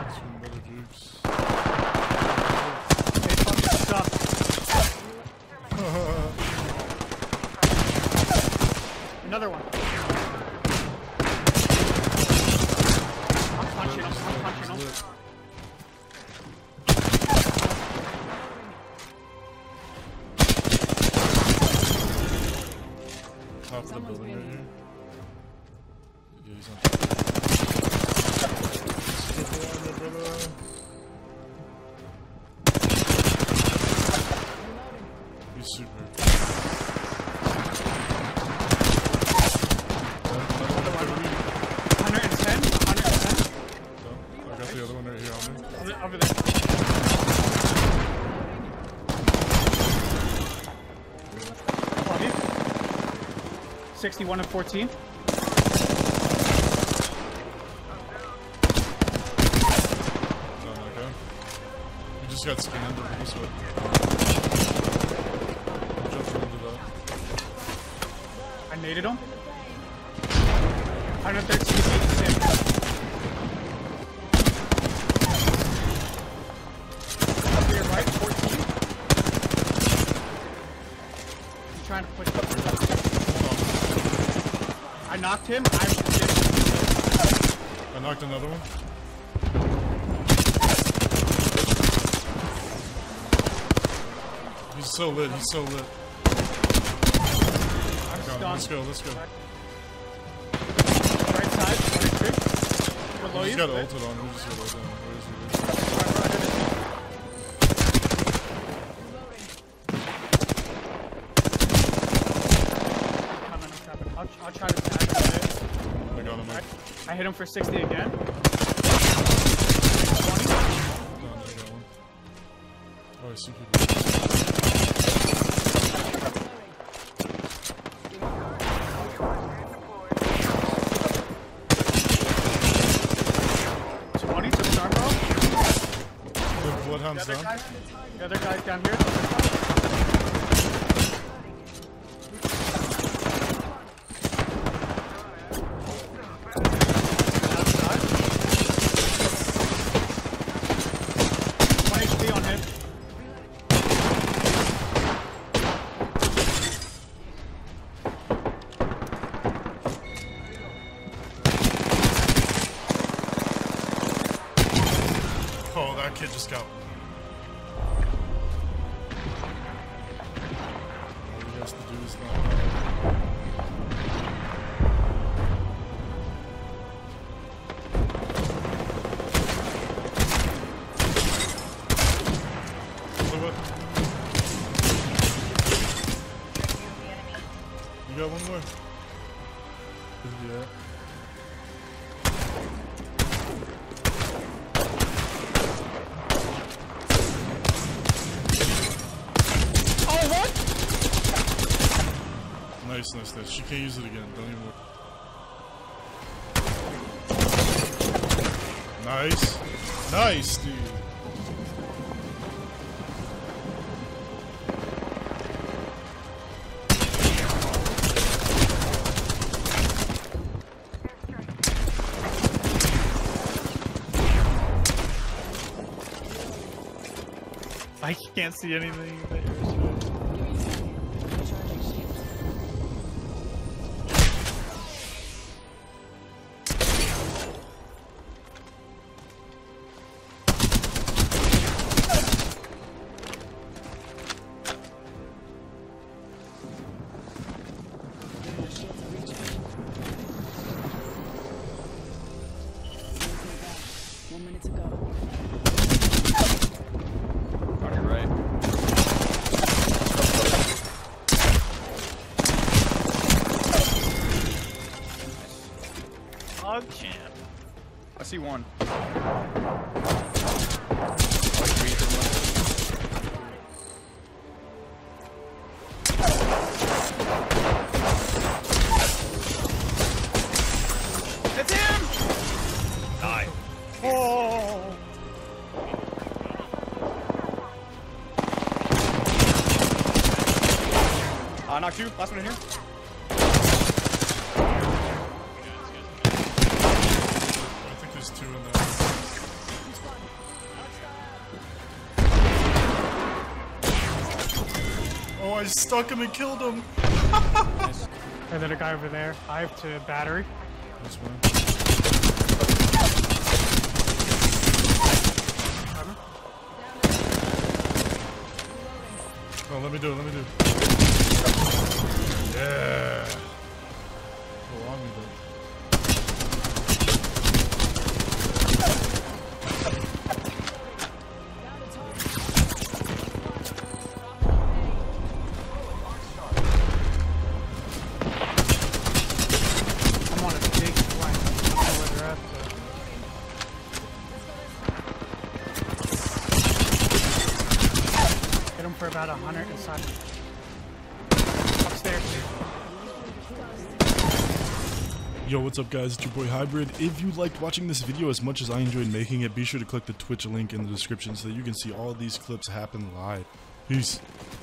Better jukes. They fucking suck. Another one. I'm punching him. Top of the building right here. Yeah, he's on top. He's super. 110. So, I got the other one right here on me. Over there. 61 and 14. You just got scanned over this way. Jumping into that. I naded him. 113 feet. Up to your right, 14. I'm trying to push up. I knocked him. I knocked another one. He's so lit. I'm stunned. Let's go. Right side, below He's you. got ulted on him. He just got ulted on him. Where is he? I'll try to tag him. I got him. I hit him for 60 again. 20. No, I got one. Oh, I see people. 20 to the Narco. The Bloodhound's down. The other guy's down here. Oh, that kid just got. All he has to do is not. You got one more? Yeah. Nice. She can't use it again. Don't even worry. Nice, dude. I can't see anything. Champ. I see one. It's him! Die. Oh! Knocked you. Last one in here. There's two in there. I stuck him and killed him. And then a guy over there. I have to battery. This one. Oh, let me do it. Yeah. Go on with it. I'm on a big flank. I don't know where they're at, though. Hit him for about 100 inside. Upstairs. Yo, what's up guys, it's your boy Hybrid. If you liked watching this video as much as I enjoyed making it, be sure to click the Twitch link in the description so that you can see all of these clips happen live. Peace.